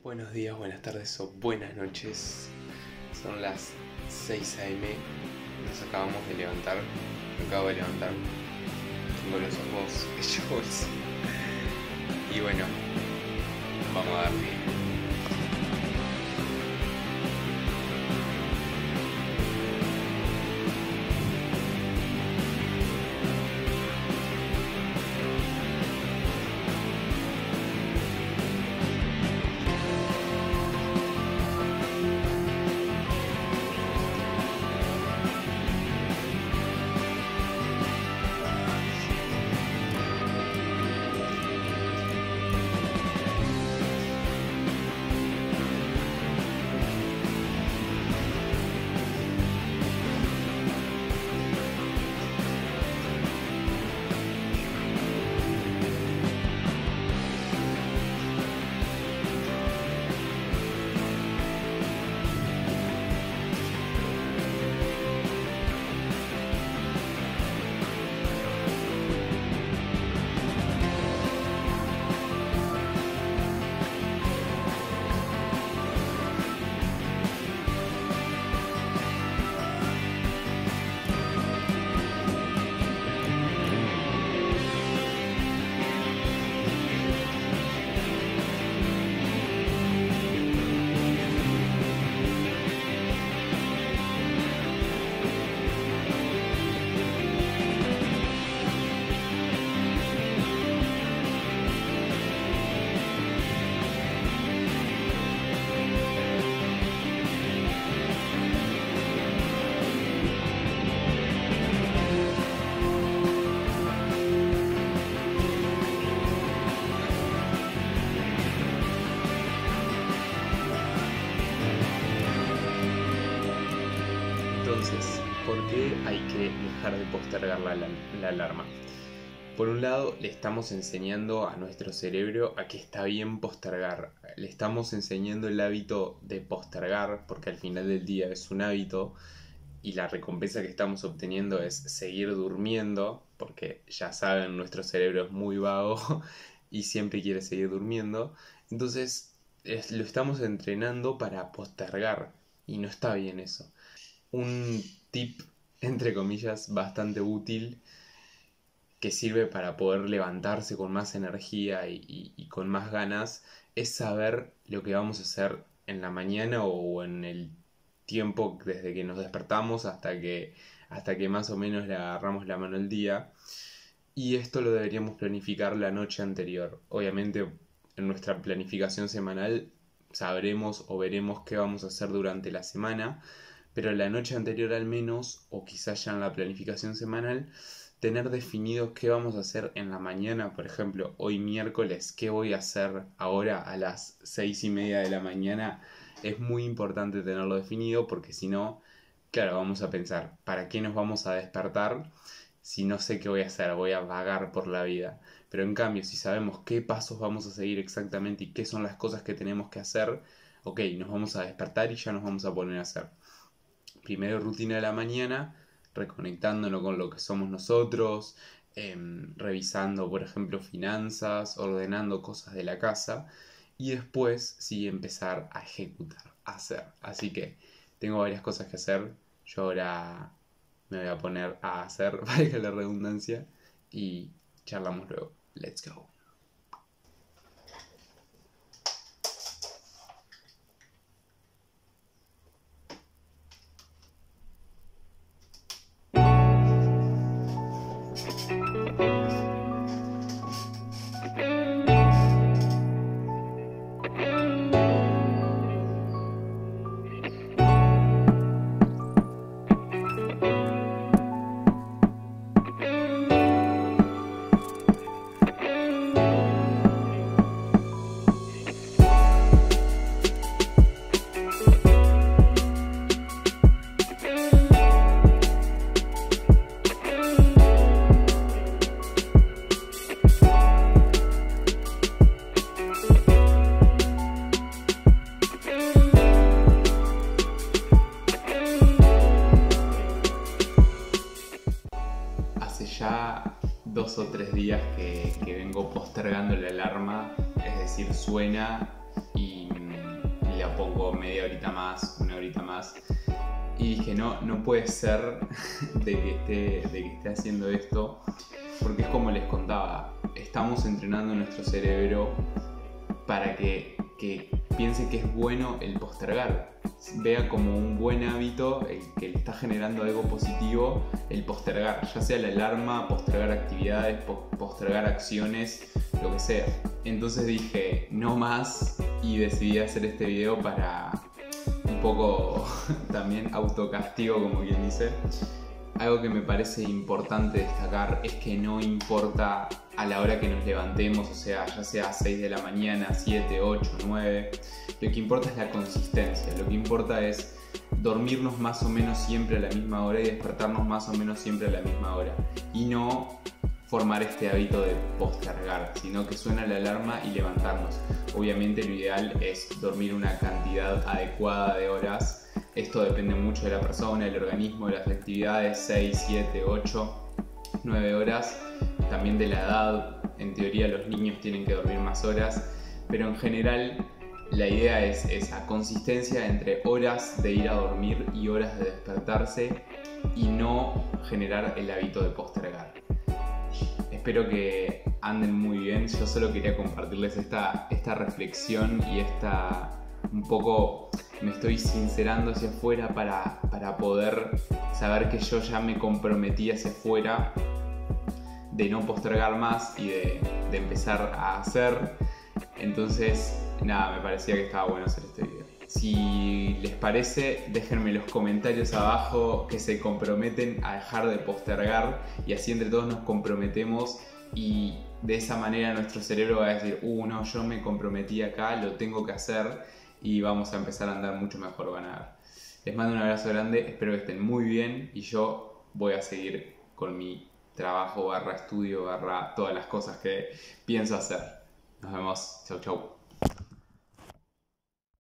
Buenos días, buenas tardes o buenas noches. Son las 6 a.m. Nos acabamos de levantar. Me acabo de levantar. Tengo los ojos hechos. Y bueno, vamos a darle. Entonces, ¿por qué hay que dejar de postergar la alarma? Por un lado, le estamos enseñando a nuestro cerebro a que está bien postergar. Le estamos enseñando el hábito de postergar, porque al final del día es un hábito y la recompensa que estamos obteniendo es seguir durmiendo, porque ya saben, nuestro cerebro es muy vago y siempre quiere seguir durmiendo. Entonces, lo estamos entrenando para postergar y no está bien eso. Un tip, entre comillas, bastante útil que sirve para poder levantarse con más energía y con más ganas es saber lo que vamos a hacer en la mañana o en el tiempo desde que nos despertamos hasta que más o menos le agarramos la mano al día. Y esto lo deberíamos planificar la noche anterior. Obviamente en nuestra planificación semanal sabremos o veremos qué vamos a hacer durante la semana, pero la noche anterior al menos, o quizás ya en la planificación semanal, tener definido qué vamos a hacer en la mañana. Por ejemplo, hoy miércoles, qué voy a hacer ahora a las 6:30 de la mañana. Es muy importante tenerlo definido porque si no, claro, vamos a pensar, ¿para qué nos vamos a despertar si no sé qué voy a hacer? Voy a vagar por la vida. Pero en cambio, si sabemos qué pasos vamos a seguir exactamente y qué son las cosas que tenemos que hacer, ok, nos vamos a despertar y ya nos vamos a poner a hacer. Primero rutina de la mañana, reconectándonos con lo que somos nosotros, revisando, por ejemplo, finanzas, ordenando cosas de la casa y después sí empezar a ejecutar, a hacer. Así que tengo varias cosas que hacer. Yo ahora me voy a poner a hacer, valga la redundancia, y charlamos luego. Let's go. ya 2 o 3 días que vengo postergando la alarma, es decir, suena y la pongo media horita más, una horita más. Y dije, no puede ser de que esté haciendo esto, porque es como les contaba, estamos entrenando nuestro cerebro para que piense que es bueno el postergar, vea como un buen hábito el que le está generando algo positivo el postergar, ya sea la alarma, postergar actividades, postergar acciones, lo que sea. Entonces dije, no más, y decidí hacer este video para un poco también autocastigo, como quien dice. Algo que me parece importante destacar es que no importa a la hora que nos levantemos, o sea, ya sea 6 de la mañana, 7, 8, 9, lo que importa es la consistencia, lo que importa es dormirnos más o menos siempre a la misma hora y despertarnos más o menos siempre a la misma hora, y no formar este hábito de postergar, sino que suena la alarma y levantarnos. Obviamente lo ideal es dormir una cantidad adecuada de horas. Esto depende mucho de la persona, del organismo, de las actividades, 6, 7, 8, 9 horas. También de la edad, en teoría los niños tienen que dormir más horas, pero en general la idea es esa consistencia entre horas de ir a dormir y horas de despertarse y no generar el hábito de postergar. Espero que anden muy bien. Yo solo quería compartirles esta reflexión y un poco me estoy sincerando hacia afuera para poder saber que yo ya me comprometí hacia afuera de no postergar más y de empezar a hacer. Entonces, nada, me parecía que estaba bueno hacer este video. Si les parece, déjenme en los comentarios abajo que se comprometen a dejar de postergar, y así entre todos nos comprometemos, y de esa manera nuestro cerebro va a decir, no, yo me comprometí acá, lo tengo que hacer, y vamos a empezar a andar mucho mejor, van a ver. Les mando un abrazo grande, espero que estén muy bien, y yo voy a seguir con mi trabajo / estudio / todas las cosas que pienso hacer. Nos vemos, chau chau.